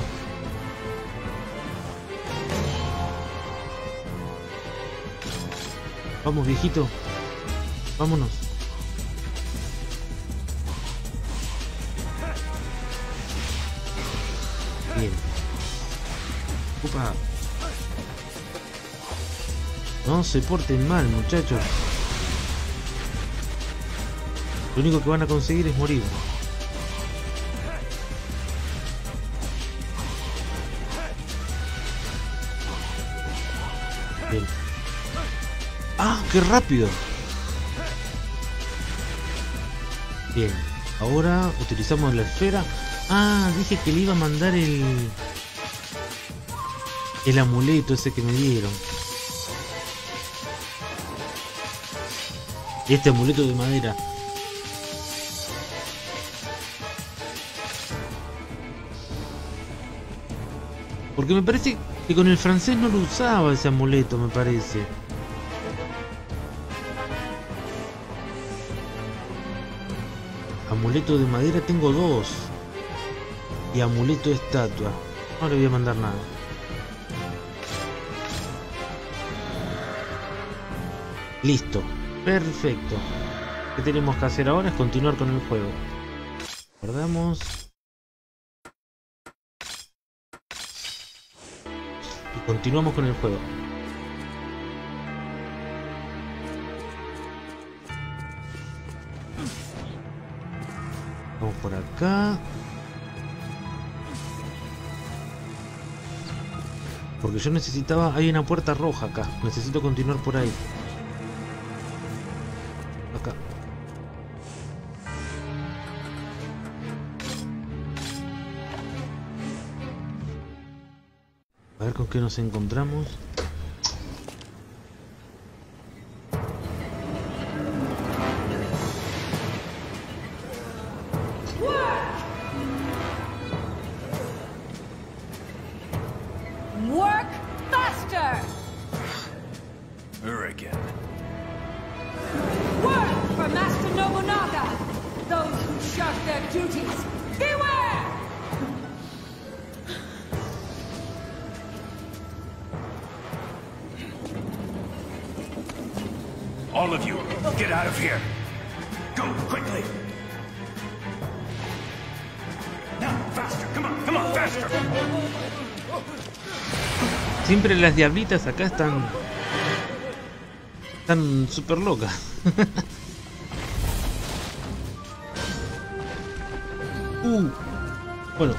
Vamos, viejito. Vámonos. Bien. Upa. No se porten mal, muchachos. Lo único que van a conseguir es morir. Bien. ¡Ah! ¡Qué rápido! Bien. Ahora utilizamos la esfera. Ah, dije que le iba a mandar el... el amuleto ese que me dieron. Y este amuleto de madera. Porque me parece que con el francés no lo usaba ese amuleto, me parece. Amuleto de madera tengo dos. Y amuleto de estatua. No le voy a mandar nada. Listo. Perfecto. ¿Qué tenemos que hacer ahora? Es continuar con el juego. Guardamos. Y continuamos con el juego. Vamos por acá. Porque yo necesitaba... Hay una puerta roja acá. Necesito continuar por ahí. Acá. A ver con qué nos encontramos. Work faster! Her again. Work for Master Nobunaga! Those who shirk their duties, beware! All of you, get out of here. Go, quickly. Now, faster. Come on, come on, faster. Siempre las diablitas acá están... Están súper locas. uh, bueno.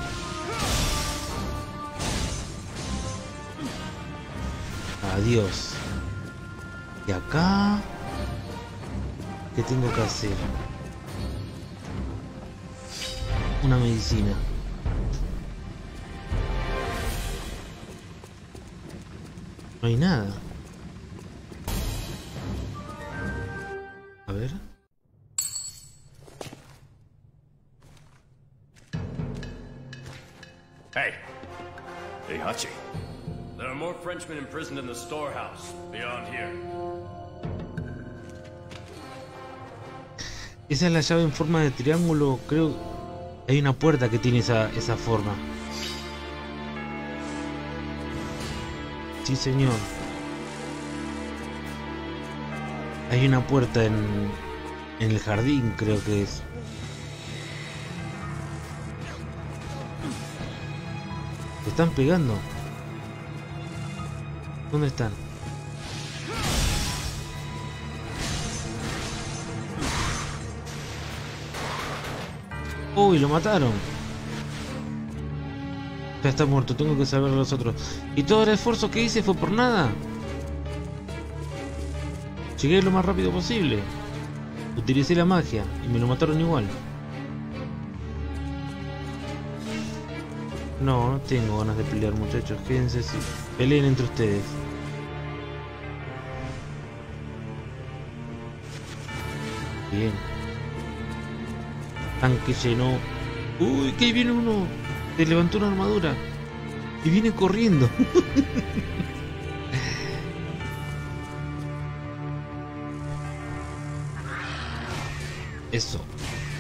Adiós. Y acá... ¿Qué tengo que hacer? Una medicina. No hay nada. A ver. Hey. Heihachi. There are more Frenchmen imprisoned in the storehouse, beyond here. Esa es la llave en forma de triángulo, creo. Hay una puerta que tiene esa, esa forma. Sí, señor. Hay una puerta en, en el jardín, creo que es. ¿Se están pegando? ¿Dónde están? Uy, lo mataron. Ya está muerto, tengo que salvar a los otros. ¿Y todo el esfuerzo que hice fue por nada? Llegué lo más rápido posible. Utilicé la magia y me lo mataron igual. No, no tengo ganas de pelear, muchachos. Quédense, si peleen entre ustedes. Bien. Tanque llenó. Uy, que ahí viene uno. Se levantó una armadura. Y viene corriendo. Eso.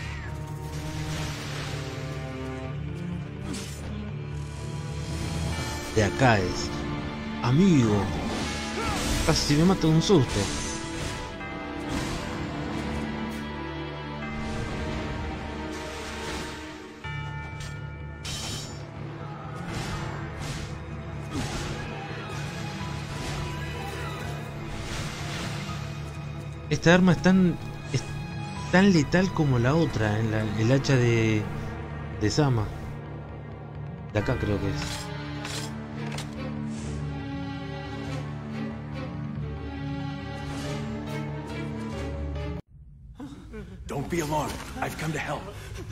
De acá es. Amigo. Casi me mata de un susto. Esta arma es tan, es tan letal como la otra, en la, el hacha de, de Sama. De acá creo que es. Don't be alarmed. I've come to help.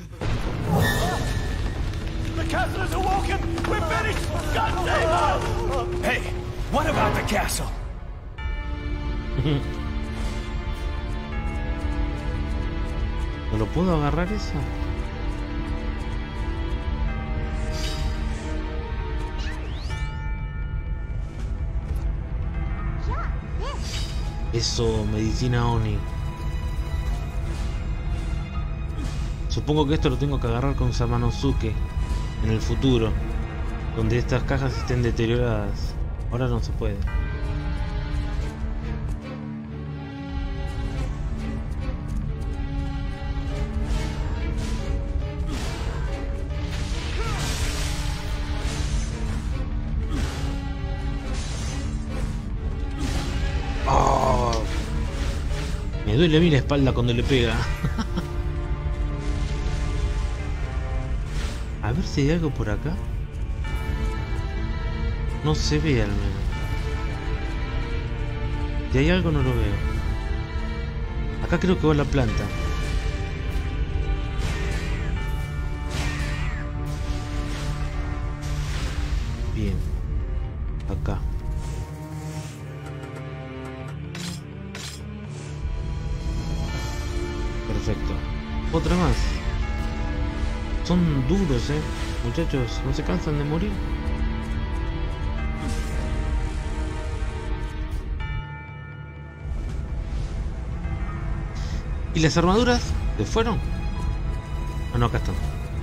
The castle is awoken! We're finished! God save us! Hey, what about the castle? ¿No lo puedo agarrar eso? Eso, medicina Oni. Supongo que esto lo tengo que agarrar con Samanosuke en el futuro, donde estas cajas estén deterioradas. Ahora no se puede. Oh, me duele a mí la espalda cuando le pega. A ver si hay algo por acá. No se ve al menos. Si hay algo no lo veo. Acá creo que va la planta. Bien. Acá. Perfecto. Otra más. Son duros, eh. Muchachos, ¿no se cansan de morir? ¿Y las armaduras? ¿Se fueron? Ah, no, acá están.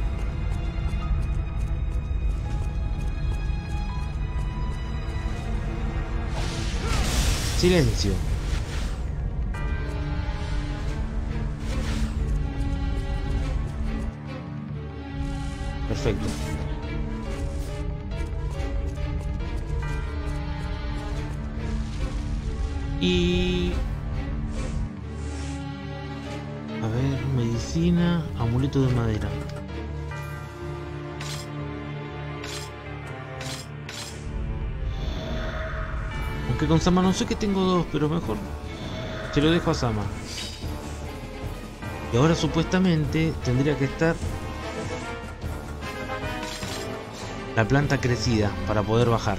Silencio. Perfecto. Y... a ver, medicina, amuleto de madera. Aunque con Sama no sé que tengo dos, pero mejor se lo dejo a Sama. Y ahora supuestamente tendría que estar la planta crecida para poder bajar.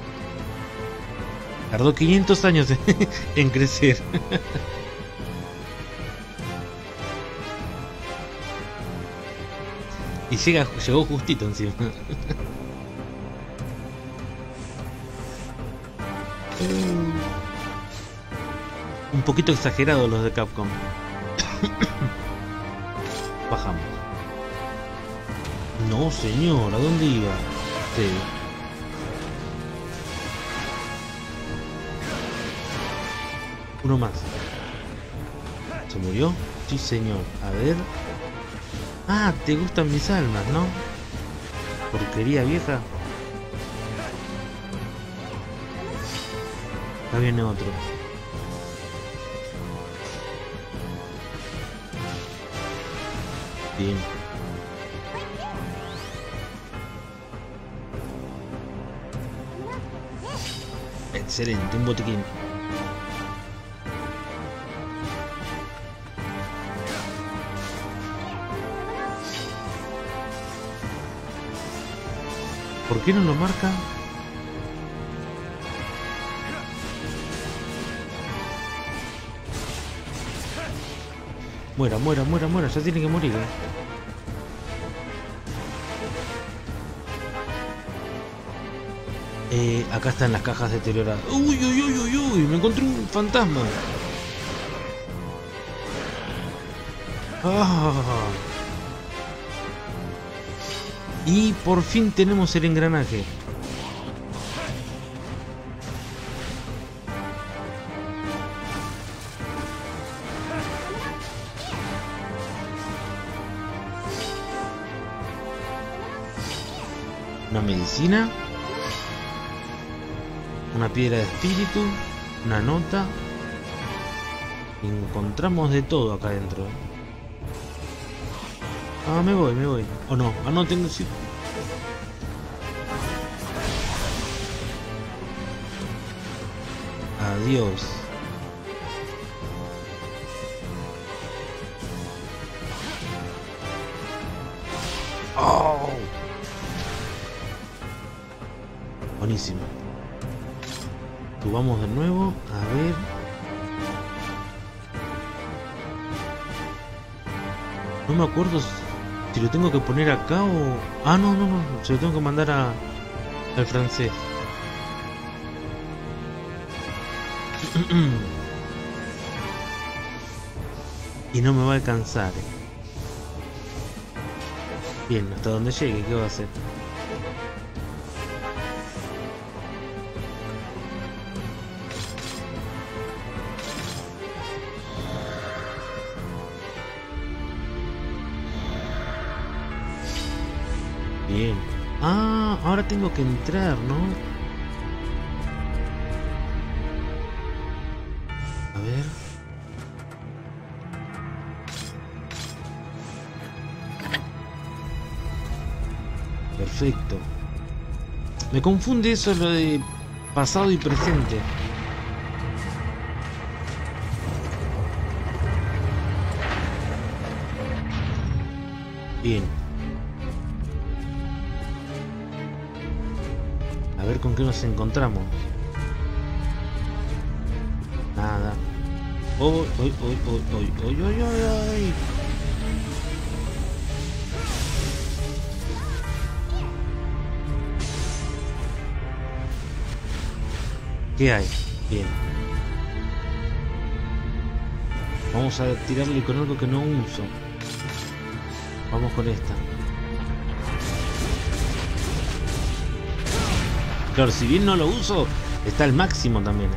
Tardó quinientos años en crecer. Y llega, llegó justito encima. Un poquito exagerado los de Capcom. Bajamos. No, señor, ¿a dónde iba? Sí. Uno más. ¿Se murió? Sí, señor. A ver. Ah, te gustan mis almas, ¿no? Porquería vieja. Acá viene otro. Bien. Excelente, un botiquín. ¿Por qué no lo marca? Muera, muera, muera, muera. Ya tiene que morir, eh. Eh, acá están las cajas deterioradas. Uy, uy, uy, uy, uy. Me encontré un fantasma. Ah. Y por fin tenemos el engranaje. Una medicina. Una piedra de espíritu. Una nota. Encontramos de todo acá adentro. Ah, me voy, me voy. O no, ah, no tengo... Adiós. Oh. Buenísimo. Subamos de nuevo. A ver. No me acuerdo si lo tengo que poner acá o... Ah, no, no, no. Se lo tengo que mandar a... al francés. Y no me va a alcanzar. Bien, hasta donde llegue, ¿qué va a hacer? Bien. Ah, ahora tengo que entrar, ¿no? A ver. Perfecto. Me confunde eso lo de pasado y presente. Bien. A ver con qué nos encontramos. Nada. Oh, uy, uy, uy, uy, uy, uy, uy, uy. ¿Qué hay? Bien. Vamos a tirarle con algo que no uso. Vamos con esta. Claro, si bien no lo uso, está al máximo también.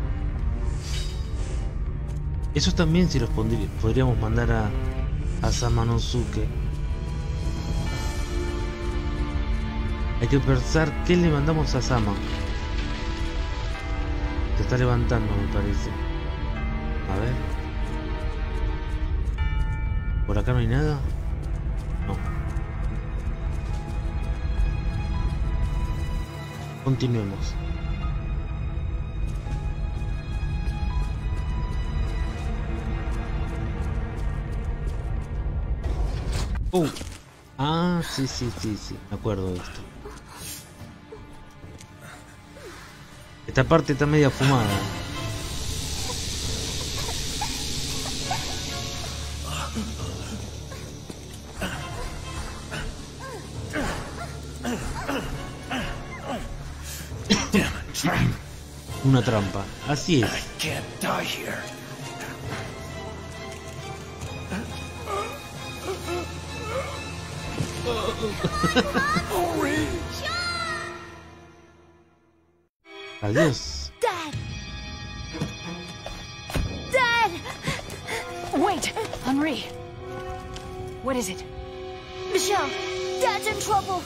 Esos también si los podríamos mandar a, a Samanosuke. Hay que pensar qué le mandamos a Sama. Se está levantando, me parece. A ver. ¿Por acá no hay nada? No. Continuemos. Oh. Ah, sí, sí, sí, sí. Me acuerdo de esto. Esta parte está media fumada. Una trampa. Así es. Adiós. Dad! Dad! Wait, Henri. What is it? Michelle, Dad's in trouble.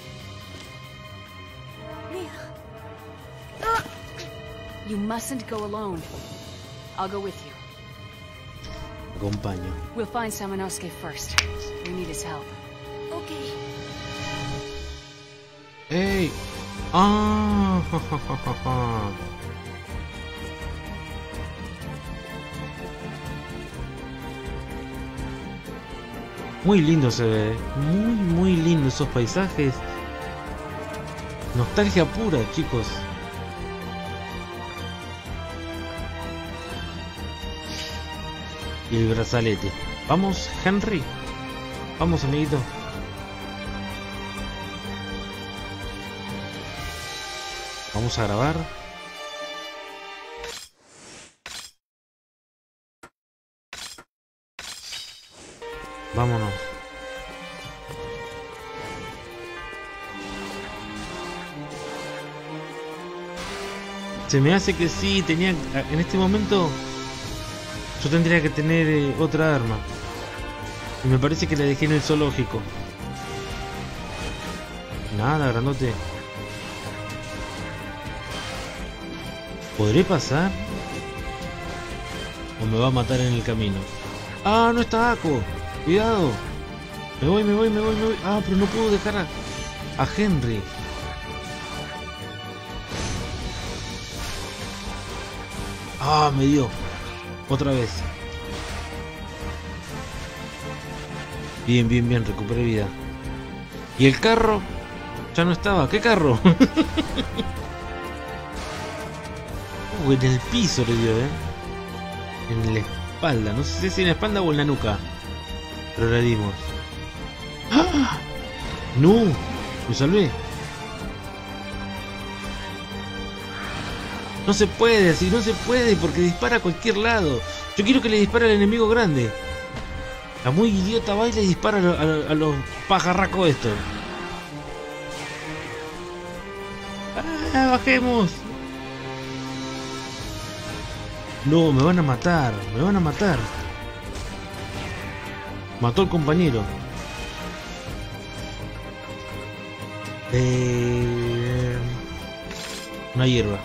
You mustn't go alone. I'll go with you. Acompaño. We'll find Samanosuke first. We need his help. Okay. ¡Ey! ¡Ah! Muy lindo se ve. Muy, muy lindo esos paisajes. Nostalgia pura, chicos. Y el brazalete. Vamos, Henry. Vamos, amiguito. Vamos a grabar. Vámonos. Se me hace que sí, tenía... En este momento yo tendría que tener eh, otra arma. Y me parece que la dejé en el zoológico. Nada, grandote. ¿Podré pasar? ¿O me va a matar en el camino? ¡Ah, no está Ako! ¡Cuidado! Me voy, me voy, me voy, me voy. Ah, pero no puedo dejar a, a Henry. Ah, me dio. Otra vez. Bien, bien, bien, recuperé vida. ¿Y el carro? Ya no estaba. ¿Qué carro? uh, en el piso le dio, eh. En la espalda. No sé si en la espalda o en la nuca. Pero le dimos. ¡Ah! ¡No! Me salvé. No se puede, así no se puede, porque dispara a cualquier lado. Yo quiero que le dispare al enemigo grande. La muy idiota va y le dispara a, lo, a, a los pajarracos estos. ¡Ah, bajemos! No, me van a matar, me van a matar. Mató al compañero. Eh... Una hierba.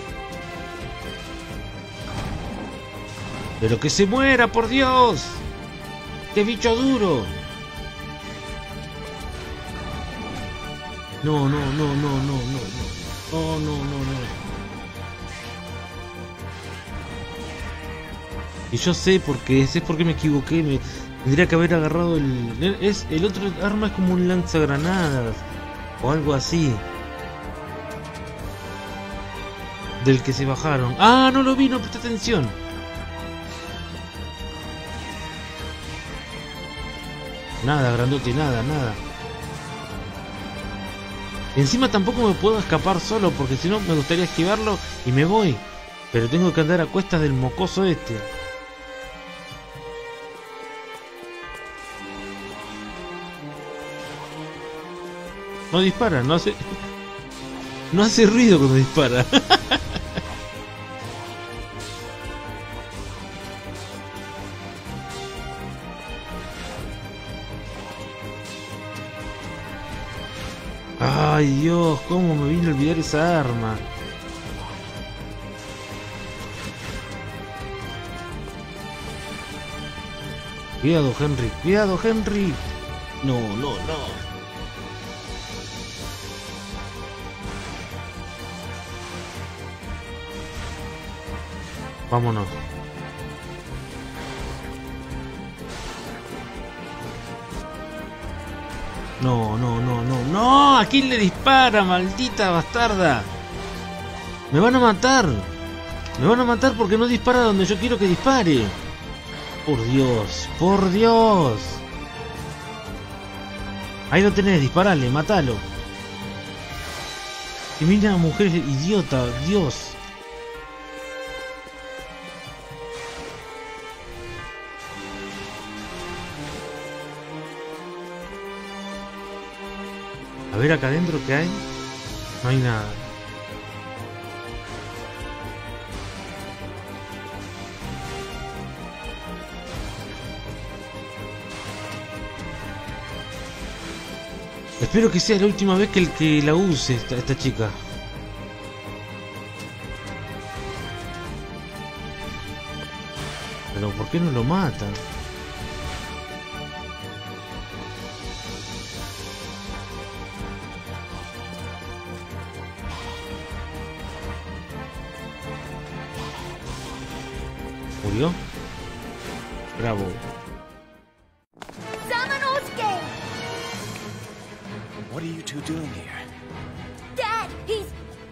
¡Pero que se muera, por Dios! ¡Qué bicho duro! No, no, no, no, no, no, no. Oh, no, no, no. Y yo sé porque sé por qué me equivoqué. Me tendría que haber agarrado el... Es, el otro arma es como un lanzagranadas. O algo así. Del que se bajaron. ¡Ah, no lo vi! No presté atención. Nada, grandote, nada, nada. Encima tampoco me puedo escapar solo, porque si no me gustaría esquivarlo y me voy. Pero tengo que andar a cuestas del mocoso este. No dispara, no hace... No hace ruido cuando dispara. Ay Dios, cómo me vino a olvidar esa arma. Cuidado, Henry, cuidado, Henry. No, no, no. Vámonos. No, no, no, no, no. ¿A quién le dispara, maldita bastarda? Me van a matar. Me van a matar porque no dispara donde yo quiero que dispare. Por Dios, por Dios. Ahí lo tenés, disparale, matalo. Y mira, mujer idiota, Dios. A ver acá adentro qué hay. No hay nada. Espero que sea la última vez que, el que la use esta, esta chica. Pero ¿por qué no lo matan? ¿Murió? Bravo. Samanosuke! What are you two doing here? Dad,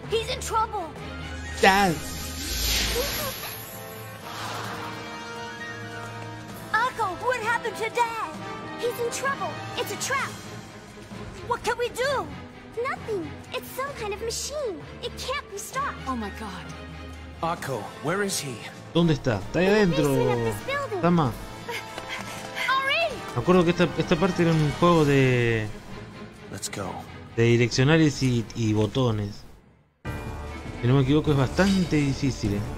He's in trouble. Dad. Akko, what happened to Dad? He's in trouble. It's a trap. What can we do? Nothing. It's some kind of machine. It can't be stopped. Oh my god. Akko, where is he? ¿Dónde está? Está ahí adentro. Tama. Me acuerdo que esta, esta parte era un juego de... Let's go. de direccionales y, y botones. Si no me equivoco es bastante difícil, ¿eh?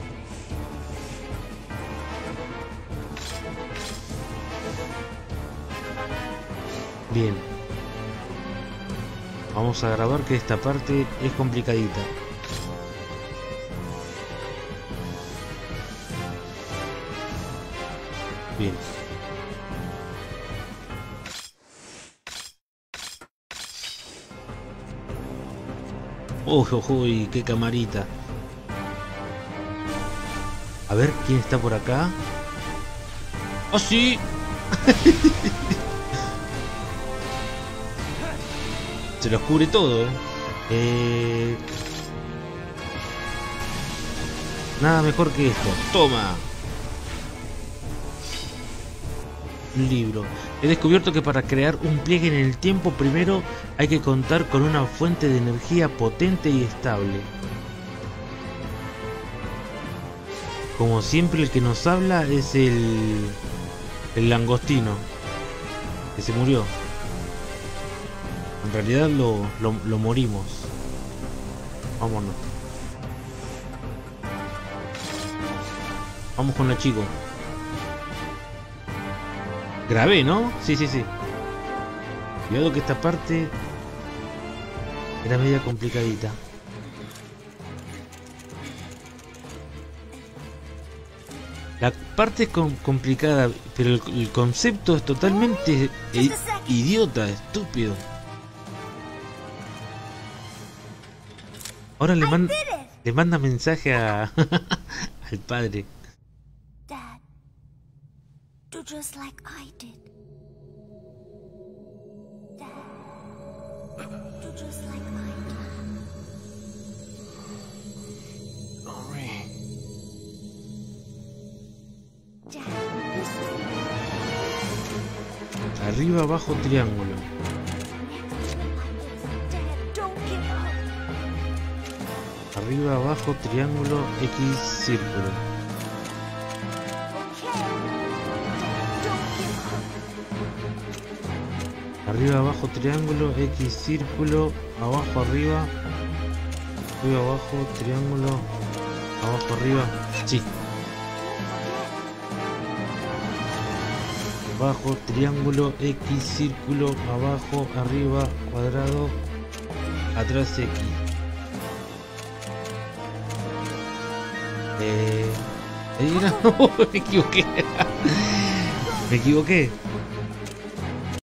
Bien. Vamos a grabar que esta parte es complicadita. Bien. Uy, uy, uy, qué camarita. A ver, ¿quién está por acá? ¡Oh, sí! Se los cubre todo, ¿eh? eh... Nada mejor que esto. ¡Toma! Un libro. He descubierto que para crear un pliegue en el tiempo primero hay que contar con una fuente de energía potente y estable. Como siempre el que nos habla es el... el langostino. Que se murió. En realidad lo, lo, lo morimos. Vámonos. Vamos con la chico. Grabé, ¿no? Sí, sí, sí. Cuidado que esta parte era media complicadita. La parte es com complicada, pero el, el concepto es totalmente eh, idiota, estúpido. Ahora le, man le manda mensaje a al padre. Dad, do just like I did. Dad, do just like I did. Henri. Dad, listen. Arriba, abajo, triángulo. Arriba, abajo, triángulo, X, círculo. Arriba, abajo, triángulo, X, círculo, abajo, arriba. Arriba, abajo, triángulo, abajo, arriba. Sí. Abajo, triángulo, X, círculo, abajo, arriba, cuadrado, atrás, X. Eh, no, me equivoqué. Me equivoqué.